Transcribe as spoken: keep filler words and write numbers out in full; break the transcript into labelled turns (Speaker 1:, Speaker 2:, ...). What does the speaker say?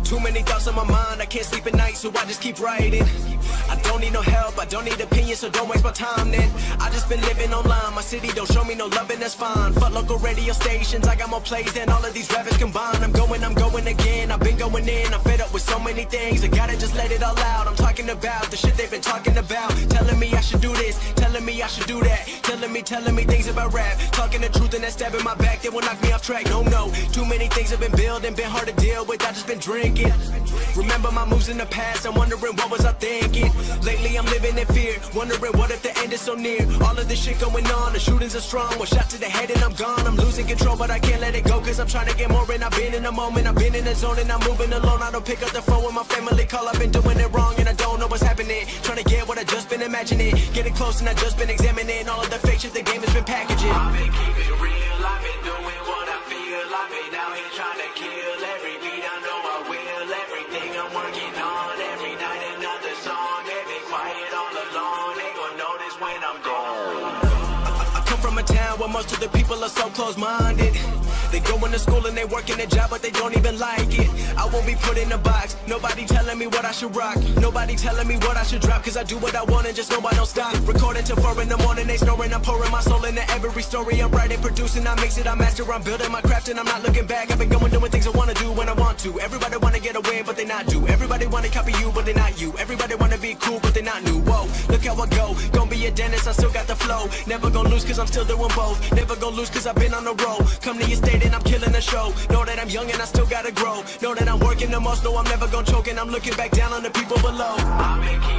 Speaker 1: Too many thoughts on my mind, I can't sleep at night, so I just keep writing. I don't need no help, I don't need opinions, so don't waste my time then. I just been living online, my city don't show me no love and that's fine. Fuck local radio stations, I got more plays than all of these rappers combined. I'm going, I'm going again, I've been going in, I'm fed up with so many things. I gotta just let it all out, I'm talking about the shit they've been talking about. Telling me I should do this, telling me I should do that. Telling me, telling me things about rap. Talking the truth and that stab in my back, that will knock me off track. No, no, too many things have been building, been hard to deal with, I just been drinking. Remember my moves in the past, I'm wondering what was I thinking. Lately I'm living in fear, wondering what if the end is so near. All of this shit going on, the shootings are strong. One shot to the head and I'm gone. I'm losing control but I can't let it go, cause I'm trying to get more. And I've been in the moment, I've been in the zone, and I'm moving alone. I don't pick up the phone when my family call, I've been doing it wrong and I don't know what's happening. Trying to get what I just been imagining, getting close and I just been examining all of the fake shit the game has been packaging.
Speaker 2: I've been keeping it real, I've been doing what I feel. I've been out here trying to kill every beat, I know I will. Everything I'm working on, every night another song. They've been quiet all along, they gon' notice when I'm gone.
Speaker 1: I come from a town where most of the people are so close-minded. They go into school and they work in a job but they don't even like it. I won't be put in a box, nobody telling me what I should rock. Nobody telling me what I should drop, cause I do what I want and just know I don't stop. Recording till four in the morning, they snoring, I'm pouring my soul into every story. I'm writing, producing, I mix it, I master, I'm building my craft and I'm not looking back. I've been going doing things I wanna do when I want to. Everybody wanna get away but they not do. Everybody wanna copy you but they not you. Everybody wanna be cool but they not new. Whoa, look how I go, gonna be a dentist, I still got the flow. Never gonna lose cause I'm still doing both. Never gonna lose cause I've been on the road. Come to your state and I'm killing the show. Know that I'm young and I still gotta grow. Know that I'm working the most, know I'm never gonna choke. And I'm looking back down on the people below.
Speaker 2: I've been